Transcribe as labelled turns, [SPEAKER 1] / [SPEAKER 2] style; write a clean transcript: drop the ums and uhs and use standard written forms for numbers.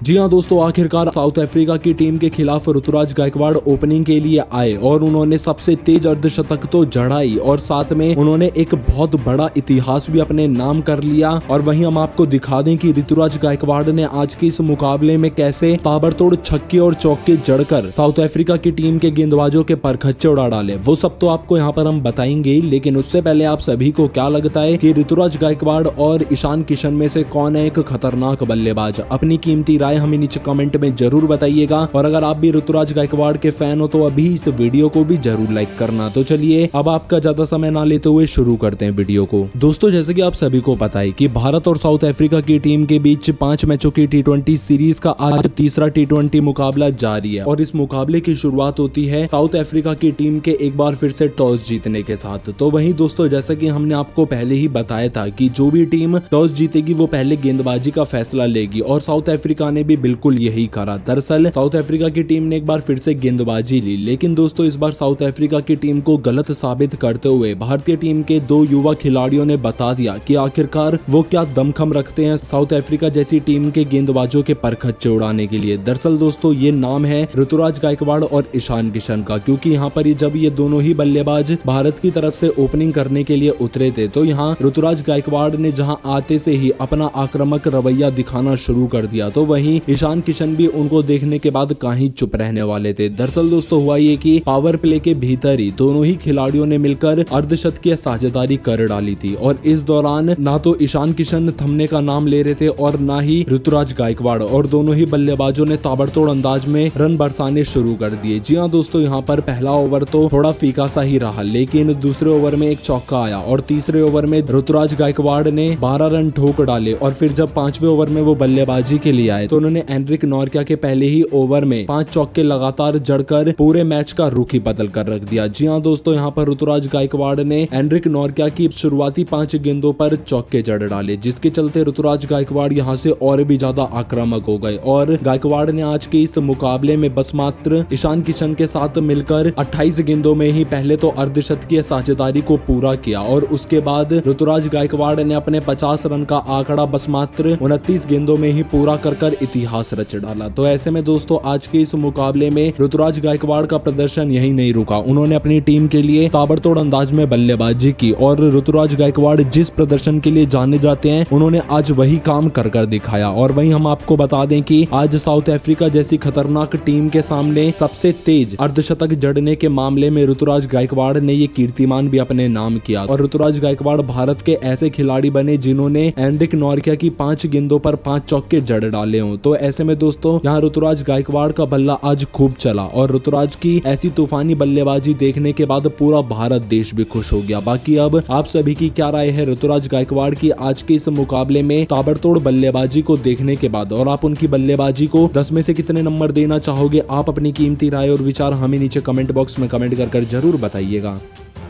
[SPEAKER 1] जी हाँ दोस्तों, आखिरकार साउथ अफ्रीका की टीम के खिलाफ ऋतुराज गायकवाड़ ओपनिंग के लिए आए और उन्होंने सबसे तेज अर्धशतक तो जड़ाई और साथ में उन्होंने एक बहुत बड़ा इतिहास भी अपने नाम कर लिया। और वहीं हम आपको दिखा दें कि ऋतुराज गायकवाड़ ने आज के इस मुकाबले में कैसे ताबड़तोड़ छक्के और चौके जड़कर साउथ अफ्रीका की टीम के गेंदबाजों के परखच्चे उड़ा डाले, वो सब तो आपको यहाँ पर हम बताएंगे। लेकिन उससे पहले आप सभी को क्या लगता है कि ऋतुराज गायकवाड़ और ईशान किशन में से कौन है एक खतरनाक बल्लेबाज? अपनी कीमती राय हमें नीचे कमेंट में जरूर बताइएगा। और अगर आप भी ऋतुराज गायकवाड़ के फैन हो तो अभी इस वीडियो को भी जरूर लाइक करना। तो चलिए अब आपका ज्यादा समय ना लेते हुए शुरू करते हैं वीडियो को। दोस्तों, जैसे कि आप सभी को पता है कि भारत और साउथ अफ्रीका की टीम के बीच 5 मैचों की T20 सीरीज का आज तीसरा T20 मुकाबला जारी है और इस मुकाबले की शुरुआत होती है साउथ अफ्रीका की टीम के एक बार फिर से टॉस जीतने के साथ। तो वहीं दोस्तों, जैसा कि हमने आपको पहले ही बताया था कि जो भी टीम टॉस जीतेगी वो पहले गेंदबाजी का फैसला लेगी और साउथ अफ्रीका ने भी बिल्कुल यही करा। दरअसल साउथ अफ्रीका की टीम ने एक बार फिर से गेंदबाजी ली, लेकिन दोस्तों इस बार साउथ अफ्रीका की टीम को गलत साबित करते हुए भारतीय टीम के 2 युवा खिलाड़ियों ने बता दिया कि आखिरकार वो क्या दमखम रखते हैं साउथ अफ्रीका जैसी टीम के गेंदबाजों के परखच्चे उड़ाने के लिए। दरअसल दोस्तों ये नाम है ऋतुराज गायकवाड़ और ईशान किशन का, क्योंकि यहाँ पर जब ये दोनों ही बल्लेबाज भारत की तरफ से ओपनिंग करने के लिए उतरे थे तो यहाँ ऋतुराज गायकवाड़ ने जहां आते से ही अपना आक्रामक रवैया दिखाना शुरू कर दिया, तो वहीं ईशान किशन भी उनको देखने के बाद कहीं चुप रहने वाले थे। दरअसल दोस्तों हुआ ये कि पावर प्ले के भीतर ही दोनों ही खिलाड़ियों ने मिलकर अर्धशतकीय साझेदारी कर डाली थी और इस दौरान ना तो ईशान किशन थमने का नाम ले रहे थे और ना ही ऋतुराज गायकवाड़, और दोनों ही बल्लेबाजों ने ताबड़तोड़ अंदाज में रन बरसाने शुरू कर दिए। जी हाँ दोस्तों, यहाँ पर पहला ओवर तो थोड़ा फीका सा ही रहा, लेकिन दूसरे ओवर में एक चौका आया और तीसरे ओवर में ऋतुराज गायकवाड़ ने 12 रन ठोक डाले और फिर जब 5वें ओवर में वो बल्लेबाजी के लिए आए तो उन्होंने एनरिक नॉर्किया के पहले ही ओवर में 5 चौके लगातार जड़कर पूरे मैच का रुख ही बदल कर रख दिया। जी हाँ दोस्तों, यहाँ पर ऋतुराज गायकवाड़ ने एनरिक नॉर्किया की शुरुआती 5 गेंदों पर चौके जड़ डाले, जिसके चलते ऋतुराज गायकवाड़ यहाँ से और भी ज्यादा आक्रामक हो गए और गायकवाड़ ने आज के इस मुकाबले में बस मात्र ईशान किशन के साथ मिलकर 28 गेंदों में ही पहले तो अर्धशतकीय साझेदारी को पूरा किया और उसके बाद ऋतुराज गायकवाड़ ने अपने 50 रन का आंकड़ा बस मात्र 29 गेंदों में ही पूरा कर इतिहास रच डाला। तो ऐसे में दोस्तों आज के इस मुकाबले में ऋतुराज गायकवाड़ का प्रदर्शन यही नहीं रुका, उन्होंने अपनी टीम के लिए ताबड़तोड़ अंदाज में बल्लेबाजी की और ऋतुराज गायकवाड़ जिस प्रदर्शन के लिए जाने जाते हैं उन्होंने आज वही काम कर दिखाया। और वहीं हम आपको बता दें कि आज साउथ अफ्रीका जैसी खतरनाक टीम के सामने सबसे तेज अर्धशतक जड़ने के मामले में ऋतुराज गायकवाड़ ने ये कीर्तिमान भी अपने नाम किया और ऋतुराज गायकवाड़ भारत के ऐसे खिलाड़ी बने जिन्होंने एनरिक नॉर्किया की 5 गेंदों पर 5 चौके जड़ डाले हों। तो ऐसे में दोस्तों यहाँ ऋतुराज गायकवाड़ का बल्ला आज खूब चला और ऋतुराज की ऐसी तूफानी बल्लेबाजी देखने के बाद पूरा भारत देश भी खुश हो गया। बाकी अब आप सभी की क्या राय है ऋतुराज गायकवाड़ की आज के इस मुकाबले में ताबड़तोड़ बल्लेबाजी को देखने के बाद, और आप उनकी बल्लेबाजी को 10 में से कितने नंबर देना चाहोगे? आप अपनी कीमती राय और विचार हमें नीचे कमेंट बॉक्स में कमेंट कर जरूर बताइएगा।